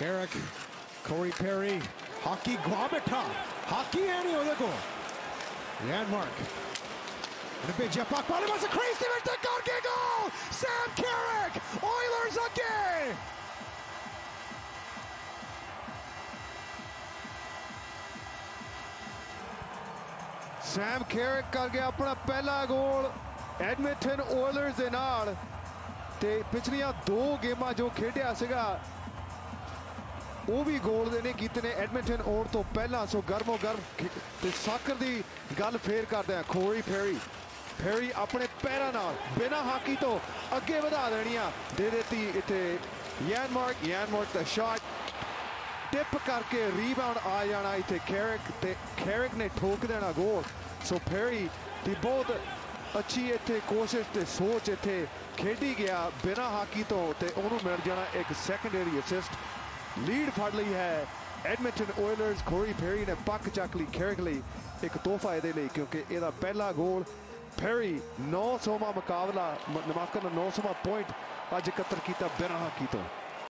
Carrick, Corey Perry, hockey guamita, hockey any other goal. And Mark. And a big jet block ball. It was a crazy goal. Sam Carrick, Oilers again. Sam Carrick कर गया अपना पहला गोल Edmonton ओयलर्स दे नाल ते पिछलियां दो गेमां जो खेडिया सीगा वो भी गोल देने कीते ने एडमिंटन ओर तो पहला सो गर्मो गर्म ते साकर दी गल फेर करदे हैं कोरी फेरी अपने पैरां नाल बिना हाकी तो अगे वधा देनियां दे देती इत्थे यान मार्क दा शॉट टिप करके रीबाउंड आ जाना इत्थे कैरिक ने ठोक देना गोल सो फेरी दी बहुत अच्छी इत्थे कोशिश ते सोच इत्थे खेडी गया बिना हाकी तो ते उन्होंने मिल जाना एक सेकेंडरी असिस्ट लीड फड़ ली है एडमिंटन ओयलर्स कोरी फेरी ने पक चक ली कैरिक लई एक तोहफा इहदे लई क्योंकि इहदा पहला गोल फेरी 900वां मुकाबला माफ करना 900वां पॉइंट अज एकत्र किया बिना हाकी तो।